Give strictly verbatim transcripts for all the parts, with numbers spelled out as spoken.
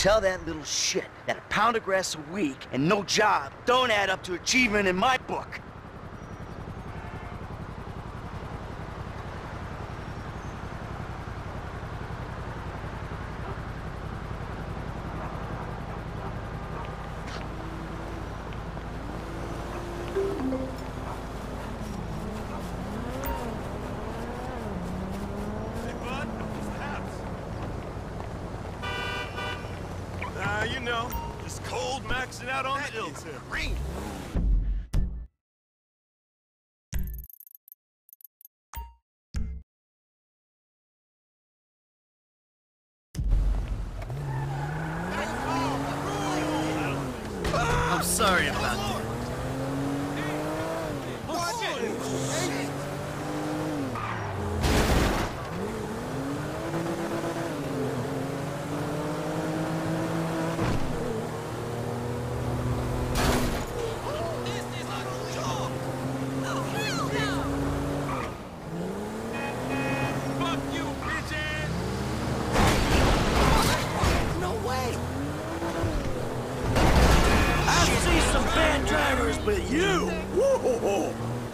Tell that little shit that a pound of grass a week and no job don't add up to achievement in my book. You know, just cold maxing out on that the ill tip. Green. I'm sorry about that. But you! Whoa!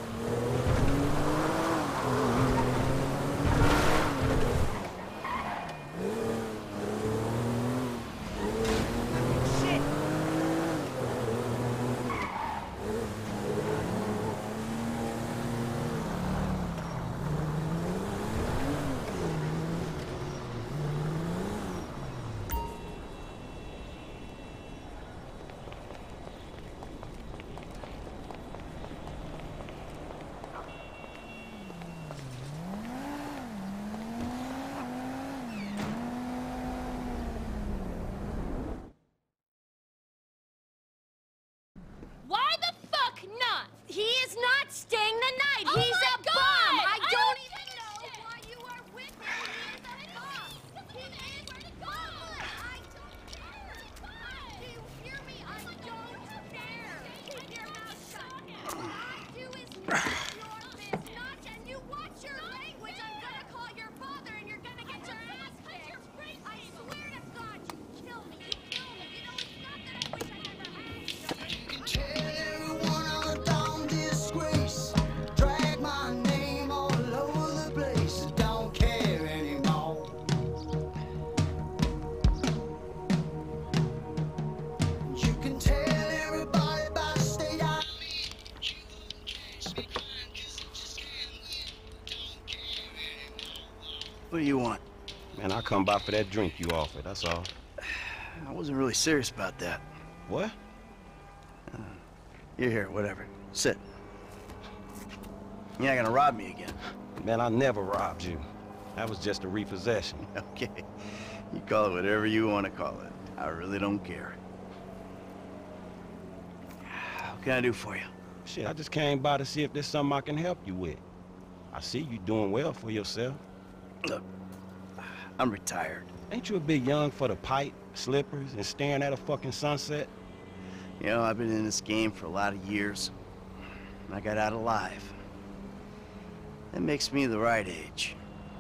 Why the fuck not? He is not staying the night. Oh He's my a God! bum. I, I don't, don't even even know know why you are with him. He is a bum. He is a bum. I don't care. Do you hear me? I don't care. Keep your mouth shut. What I do is none of your business, and you watch your language. I'm gonna call your father, and you're gonna get your ass kicked. I swear to God, you kill me. You kill me. You know, it's not that I wish I never had you. What do you want? Man, I come by for that drink you offered, that's all. I wasn't really serious about that. What? Uh, you're here, whatever. Sit. You're not gonna rob me again. Man, I never robbed you. That was just a repossession. Okay. You call it whatever you want to call it. I really don't care. What can I do for you? Shit, I just came by to see if there's something I can help you with. I see you doing well for yourself. Look, I'm retired. Ain't you a bit young for the pipe, slippers, and staring at a fucking sunset? You know, I've been in this game for a lot of years. And I got out alive. That makes me the right age.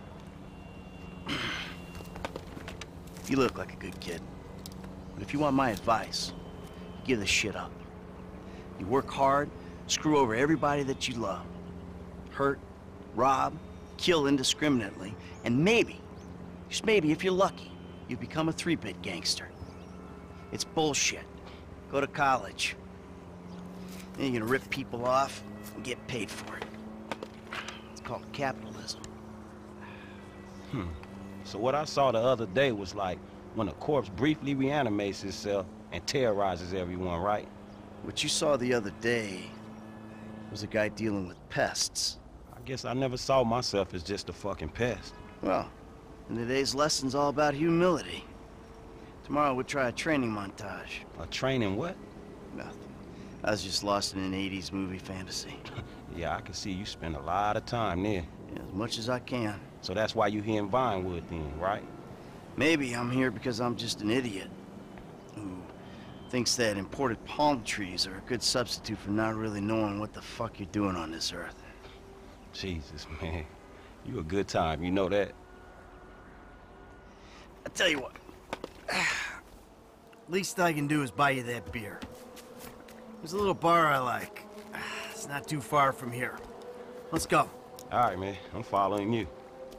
You look like a good kid. But if you want my advice, you give this shit up. You work hard, screw over everybody that you love. Hurt, rob, kill indiscriminately, and maybe, just maybe if you're lucky, you become a three-bit gangster. It's bullshit. Go to college. Then you're gonna rip people off and get paid for it. It's called capitalism. Hmm. So what I saw the other day was like when a corpse briefly reanimates itself and terrorizes everyone, right? What you saw the other day was a guy dealing with pests. I guess I never saw myself as just a fucking pest. Well, and today's lesson's all about humility. Tomorrow we'll try a training montage. A training what? Nothing. I was just lost in an eighties movie fantasy. Yeah, I can see you spend a lot of time there. Yeah, as much as I can. So that's why you here in Vinewood then, right? Maybe I'm here because I'm just an idiot who thinks that imported palm trees are a good substitute for not really knowing what the fuck you're doing on this earth. Jesus, man. You a good time, you know that? I tell you what. Least I can do is buy you that beer. There's a little bar I like. It's not too far from here. Let's go. All right, man. I'm following you.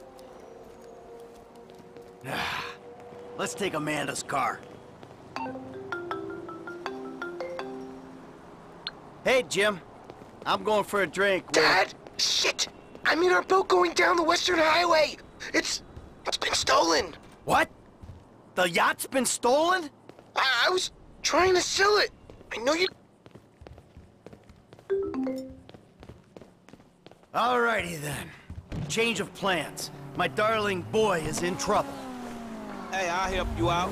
Let's take Amanda's car. Hey, Jim. I'm going for a drink with... Dad! Shit! I'm in our boat going down the Western Highway! It's... it's been stolen! What? The yacht's been stolen? I, I was trying to sell it! I know you... Alrighty then. Change of plans. My darling boy is in trouble. Hey, I'll help you out.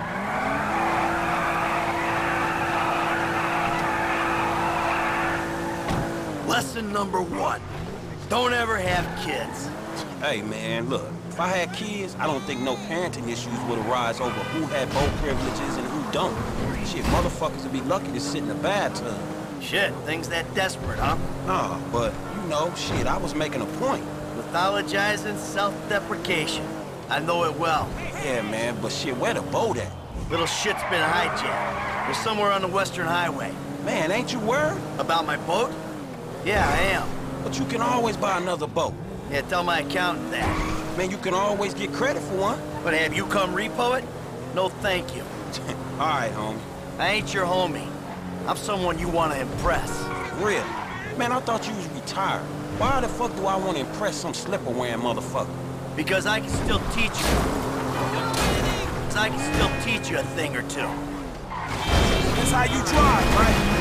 Lesson number one. Don't ever have kids. Hey, man, look. If I had kids, I don't think no parenting issues would arise over who had boat privileges and who don't. Shit, motherfuckers would be lucky to sit in a bathtub. Shit, things that desperate, huh? Nah, but, you know, shit, I was making a point. Mythologizing self-deprecation. I know it well. Yeah, man, but shit, where the boat at? Little shit's been hijacked. We're somewhere on the Western Highway. Man, ain't you worried? About my boat? Yeah, I am. But you can always buy another boat. Yeah, tell my accountant that. Man, you can always get credit for one. But have you come repo it? No, thank you. All right, homie. I ain't your homie. I'm someone you want to impress. Really? Man, I thought you was retired. Why the fuck do I want to impress some slipper-wearing motherfucker? Because I can still teach you. Because I can still teach you a thing or two. That's how you drive, right?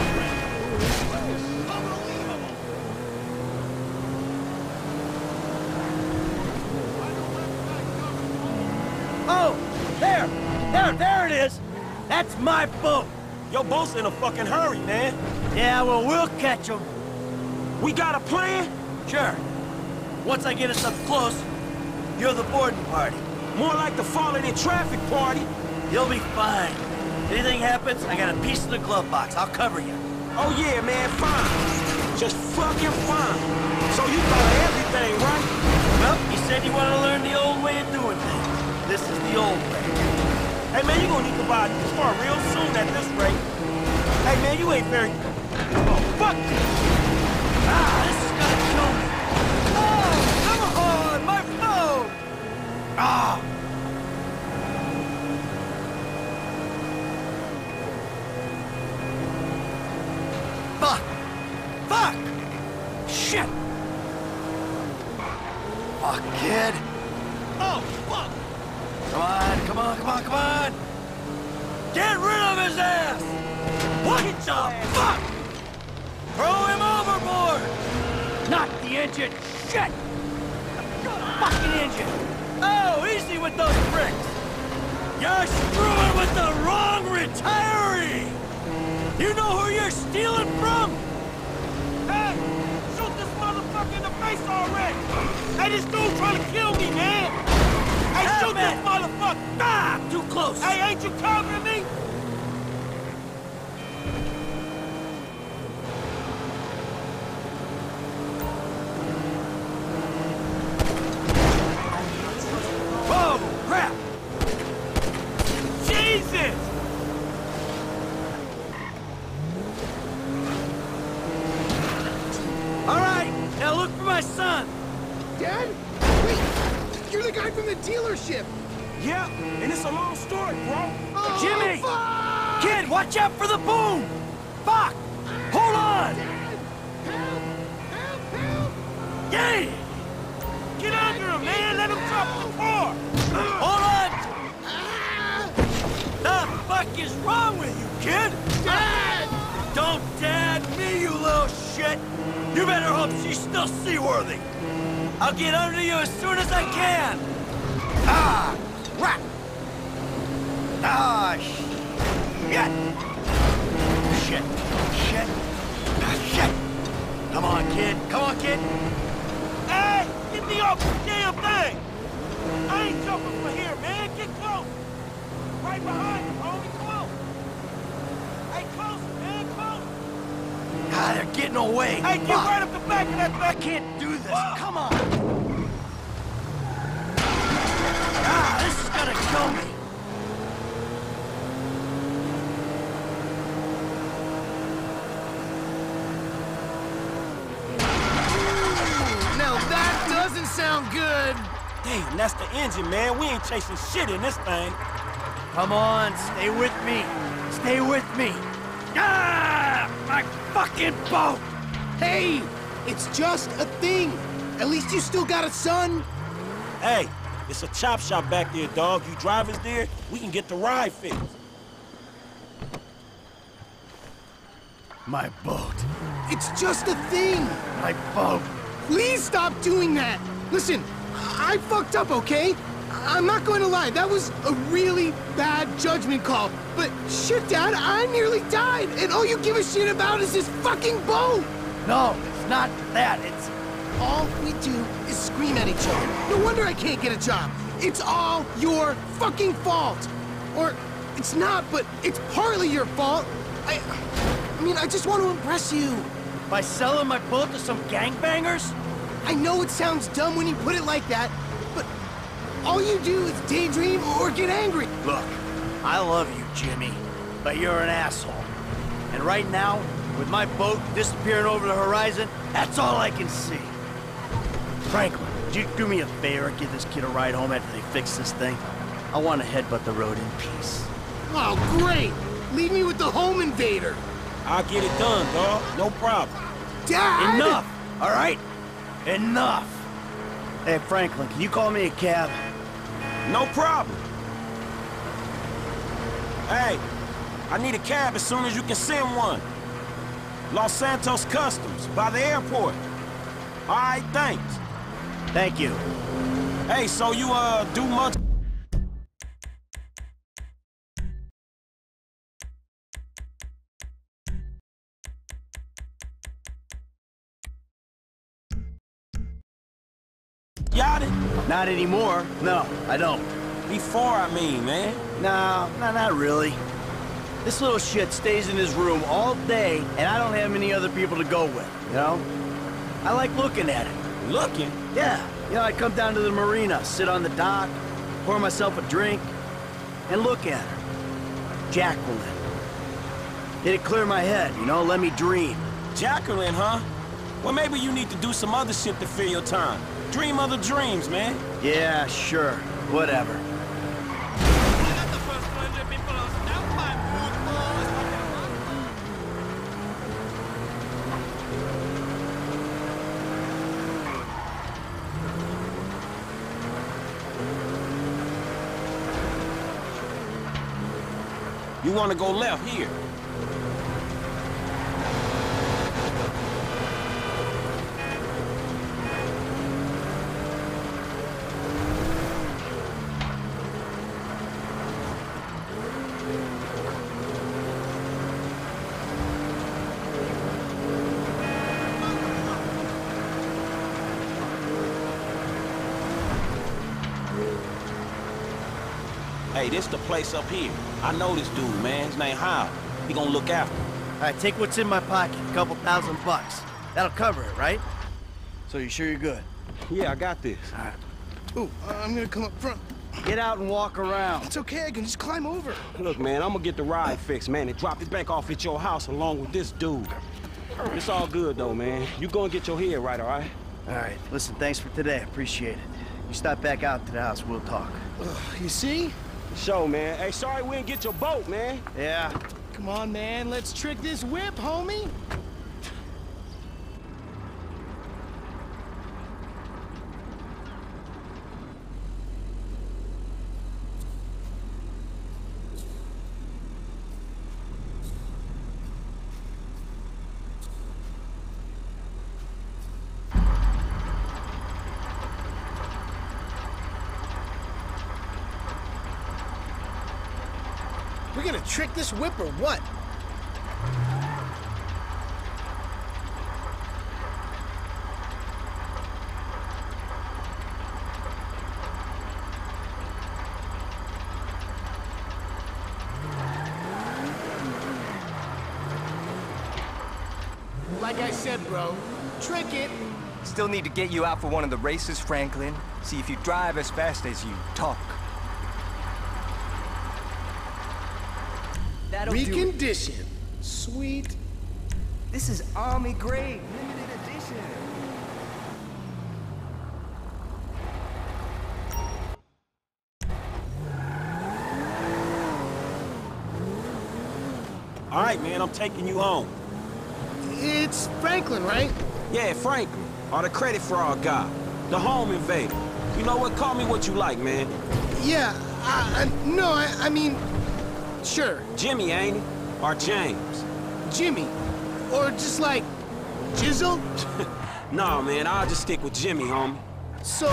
Oh! There! There, there it is! That's my boat! Your boat's in a fucking hurry, man. Yeah, well, we'll catch him. We got a plan? Sure. Once I get us up close, you're the boarding party. More like the falling in traffic party. You'll be fine. Anything happens, I got a piece in the glove box. I'll cover you. Oh yeah, man, fine. Just fucking fine. So you thought of everything, right? Well, you said you want to learn the old way of doing things. This is the old way. Hey man, you gonna need to buy a new car real soon at this rate. Hey man, you ain't very... Oh, fuck! Ah, this is gonna kill me. Oh, come on, my boat! Ah! Fuck! Fuck! Shit! Fuck, kid. Oh, fuck! Come on, come on, come on, come on! Get rid of his ass! What the fuck? Throw him overboard! Not the engine! Shit! Fucking engine! Oh, easy with those bricks! You're screwing with the wrong retiree! You know who you're stealing from? Hey! Shoot this motherfucker in the face already! Hey, this dude trying to kill me, man! Hey, Hey, shoot man. this motherfucker! Ah! Too close! Hey, ain't you covering me? Whoa! Crap! Jesus! All right, now look for my son! Dad? Wait! You're the guy from the dealership! Yeah, and it's a long story, bro. Oh, Jimmy! fuck! Kid, watch out for the boom! Fuck! Hold on! Dad! Help! Help! Help! Yay! Get under him, man! Let him drop the car! Hold on! Ah! The fuck is wrong with you, kid? Dad! Don't dad me, you little shit! You better hope she's still seaworthy! I'll get under you as soon as I can! Ah! Crap! Ah, shit! Shit! Shit! Ah, shit! Come on, kid! Come on, kid! Hey! Get me off the damn thing! I ain't jumping from here, man! Get close! Right behind you, homie! Close! Hey, close, man! Close! Ah, they're getting away! Hey, get Fuck. right up the back of that I thing! can't do this! Whoa. Come on! Ah, this is gonna kill me! sound good. Damn, that's the engine, man. We ain't chasing shit in this thing. Come on, stay with me. Stay with me. Ah! My fucking boat! Hey, it's just a thing. At least you still got a son. Hey, it's a chop shop back there, dog. You drivers there, we can get the ride fixed. My boat. It's just a thing. My boat. Please stop doing that. Listen, I fucked up, okay? I'm not going to lie, that was a really bad judgment call. But shit, Dad, I nearly died, and all you give a shit about is this fucking boat! No, it's not that. It's... All we do is scream at each other. No wonder I can't get a job. It's all your fucking fault. Or, it's not, but it's partly your fault. I... I mean, I just want to impress you. By selling my boat to some gangbangers? I know it sounds dumb when you put it like that, but all you do is daydream or get angry. Look, I love you, Jimmy, but you're an asshole. And right now, with my boat disappearing over the horizon, that's all I can see. Franklin, would you do me a favor and give this kid a ride home after they fix this thing? I want to headbutt the road in peace. Oh, great! Leave me with the home invader. I'll get it done, dog. No problem. Dad! Enough, all right? Enough! Hey, Franklin, can you call me a cab? No problem. Hey, I need a cab as soon as you can send one. Los Santos Customs, by the airport. All right, thanks. Thank you. Hey, so you, uh, do much... Yachting? Not anymore. No, I don't. Before, I mean, man. No, no, not really. This little shit stays in his room all day, and I don't have many other people to go with, you know? I like looking at it. Looking? Yeah. You know, I'd come down to the marina, sit on the dock, pour myself a drink, and look at her. Jacqueline. It'd clear my head, you know, let me dream. Jacqueline, huh? Well, maybe you need to do some other shit to fill your time. Dream other dreams, man. Yeah, sure. Whatever. You want to go left here. Hey, this the place up here. I know this dude, man. His name Hal. He gonna look after me. All right, take what's in my pocket. A couple thousand bucks. That'll cover it, right? So you sure you're good? Yeah, I got this. All right. Ooh, uh, I'm gonna come up front. Get out and walk around. It's okay, I can just climb over. Look, man, I'm gonna get the ride fixed, man, and drop it back off at your house along with this dude. It's all good, though, man. You go and get your head right, all right? All right, listen, thanks for today. Appreciate it. You stop back out to the house, we'll talk. Ugh, you see? Show, man. Hey, sorry we didn't get your boat, man. Yeah. Come on, man, let's trick this whip, homie. We're gonna trick this whip or what? Like I said, bro, trick it. Still need to get you out for one of the races, Franklin. See if you drive as fast as you talk. That'll do it. Recondition. Sweet. This is Army grade, limited edition. All right, man, I'm taking you home. It's Franklin, right? Yeah, Franklin, or the credit fraud guy, the home invader. You know what? Call me what you like, man. Yeah, I, I, no, I, I mean, sure. Jimmy, ain't he? Or James? Jimmy. Or just like, Jizzle? Nah, man, I'll just stick with Jimmy, homie. So,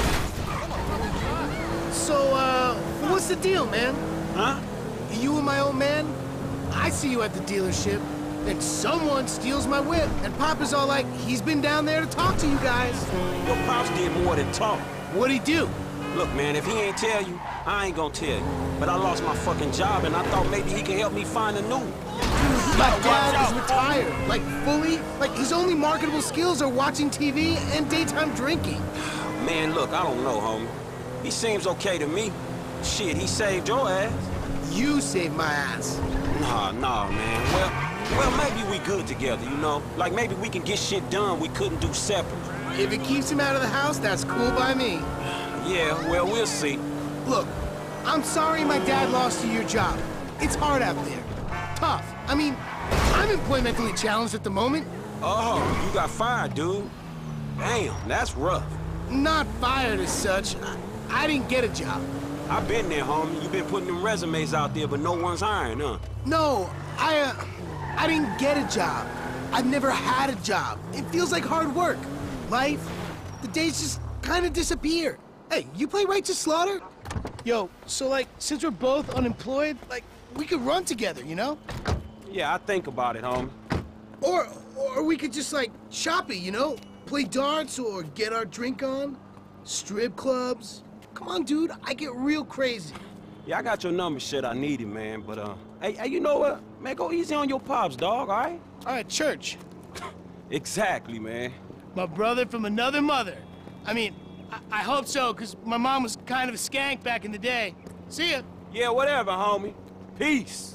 so, uh, what's the deal, man? Huh? You and my old man? I see you at the dealership, and someone steals my whip, and Papa's all like, he's been down there to talk to you guys. Your pops did more than talk. What'd he do? Look, man, if he ain't tell you, I ain't gonna tell you. But I lost my fucking job, and I thought maybe he could help me find a new one. My dad is retired, like fully. Like his only marketable skills are watching T V and daytime drinking. Man, look, I don't know, homie. He seems okay to me. Shit, he saved your ass. You saved my ass. Nah, nah, man. Well, well, maybe we good together, you know? Like, maybe we can get shit done we couldn't do separate. If it keeps him out of the house, that's cool by me. Yeah, well, we'll see. Look, I'm sorry my dad lost you your job. It's hard out there. Tough. I mean, I'm employmentally challenged at the moment. Oh, you got fired, dude. Damn, that's rough. Not fired as such. I, I didn't get a job. I've been there, homie. You've been putting them resumes out there, but no one's hiring, huh? No, I, uh, I didn't get a job. I've never had a job. It feels like hard work. Life, the days just kind of disappear. Hey, you play Righteous Slaughter? Yo, so like, since we're both unemployed, like, we could run together, you know? Yeah, I think about it, homie. Or, or we could just like, shop it, you know? Play darts or get our drink on. Strip clubs. Come on, dude, I get real crazy. Yeah, I got your number, shit. I need it, man. But, uh, hey, hey, you know what? Man, go easy on your pops, dog, all right? All right, church. Exactly, man. My brother from another mother. I mean, I, I hope so, because my mom was kind of a skank back in the day. See ya. Yeah, whatever, homie. Peace.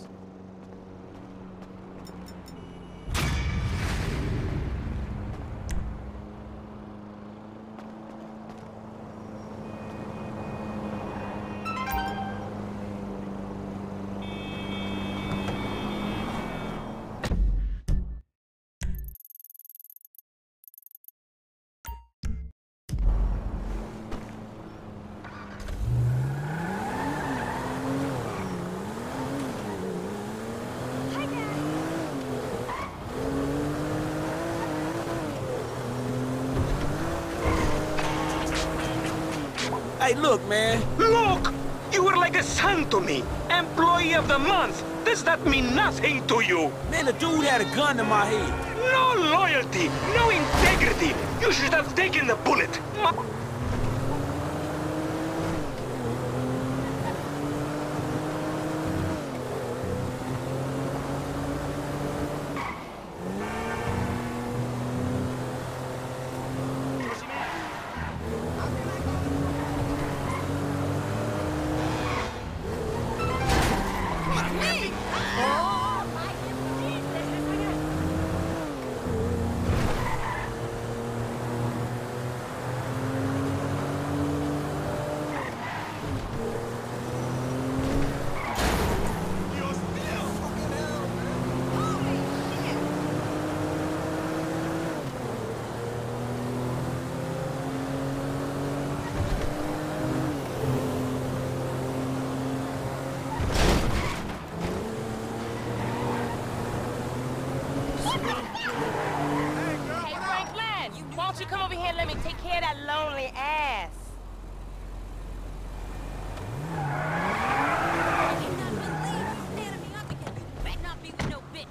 Hey, look, man. Look! You were like a son to me. Employee of the month. Does that mean nothing to you? Man, the dude had a gun to my head. No loyalty, no integrity. You should have taken the bullet. You come over here and let me take care of that lonely ass. I cannot believe you standing me up again. You better not be with no bitch.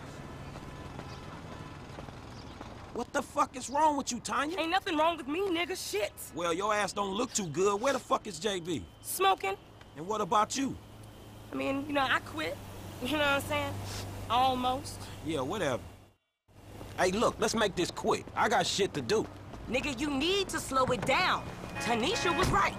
What the fuck is wrong with you, Tanya? Ain't nothing wrong with me, nigga. Shit. Well, your ass don't look too good. Where the fuck is J B? Smoking. And what about you? I mean, you know, I quit. You know what I'm saying? Almost. Yeah, whatever. Hey, look, let's make this quick. I got shit to do. Nigga, you need to slow it down. Tanisha was right.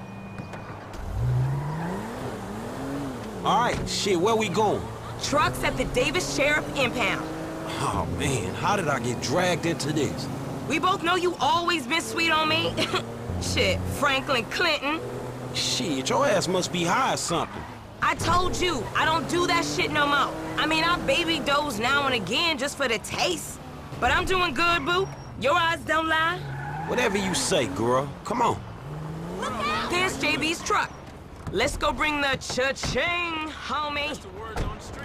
All right, shit, where we going? Trucks at the Davis Sheriff Impound. Oh, man, how did I get dragged into this? We both know you always been sweet on me. Shit, Franklin Clinton. Shit, your ass must be high or something. I I told you, I don't do that shit no more. I mean, I baby doze now and again just for the taste. But I'm doing good, boo. Your eyes don't lie. Whatever you say, girl. Come on. There's J B's truck. Let's go bring the cha-ching, homie. That's the words on the street.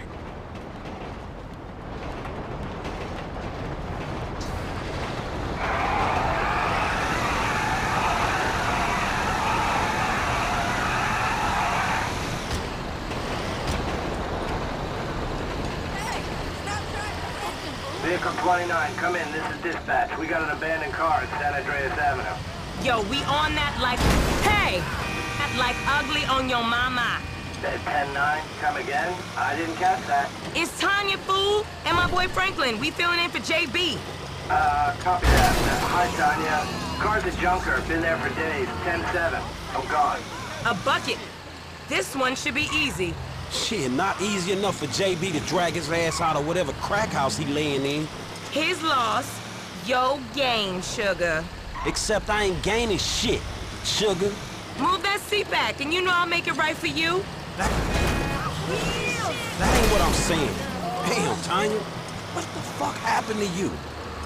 Vehicle twenty-nine, come in. This is dispatch. We got an abandoned car at San Andreas Avenue. Yo, we on that like, hey, that like ugly on your mama. ten nine, come again? I didn't catch that. It's Tanya, fool, and my boy Franklin. We filling in for J B. Uh, copy that. Uh, hi, Tanya. Car's a junker. Been there for days. ten seven. I'm gone. A bucket. This one should be easy. Shit, not easy enough for J B to drag his ass out of whatever crack house he laying in. His loss, your gain, sugar. Except I ain't gaining shit, sugar. Move that seat back, and you know I'll make it right for you. That, that ain't what I'm saying. Damn, Tanya. What the fuck happened to you?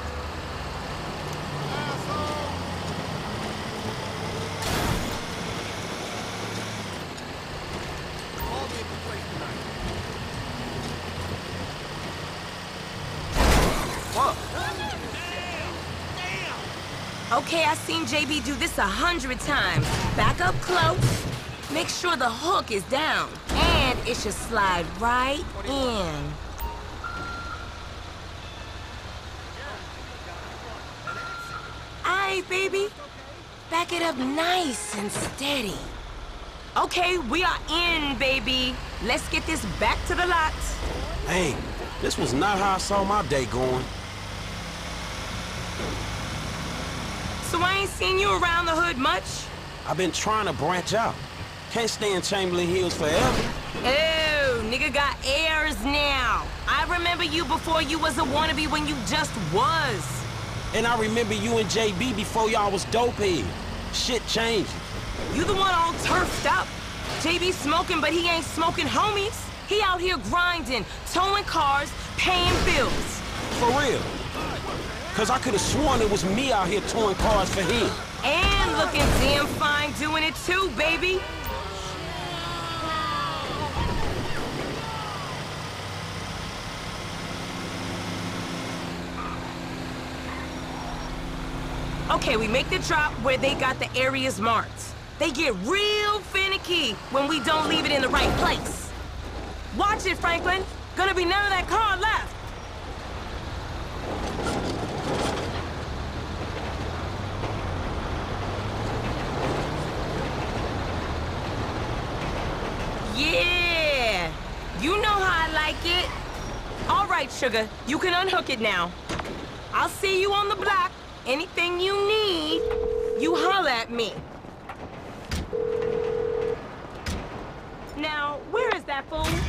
Okay, I've seen J B do this a hundred times. Back up close. Make sure the hook is down. And it should slide right in. Aight, baby. Back it up nice and steady. Okay, we are in, baby. Let's get this back to the lot. Hey, this was not how I saw my day going. So I ain't seen you around the hood much? I've been trying to branch out. Can't stay in Chamberlain Hills forever. Oh, nigga got airs now. I remember you before you was a wannabe when you just was. And I remember you and J B before y'all was dopehead. Shit changed. You the one all turfed up. J B smoking, but he ain't smoking homies. He out here grinding, towing cars, paying bills. For real. Cause I could've sworn it was me out here towing cars for him. And looking damn fine doing it too, baby. Okay, we make the drop where they got the areas marked. They get real finicky when we don't leave it in the right place. Watch it, Franklin. Gonna be none of that car left. Yeah! You know how I like it. All right, sugar. You can unhook it now. I'll see you on the block. Anything you need, you holler at me. Now, where is that fool?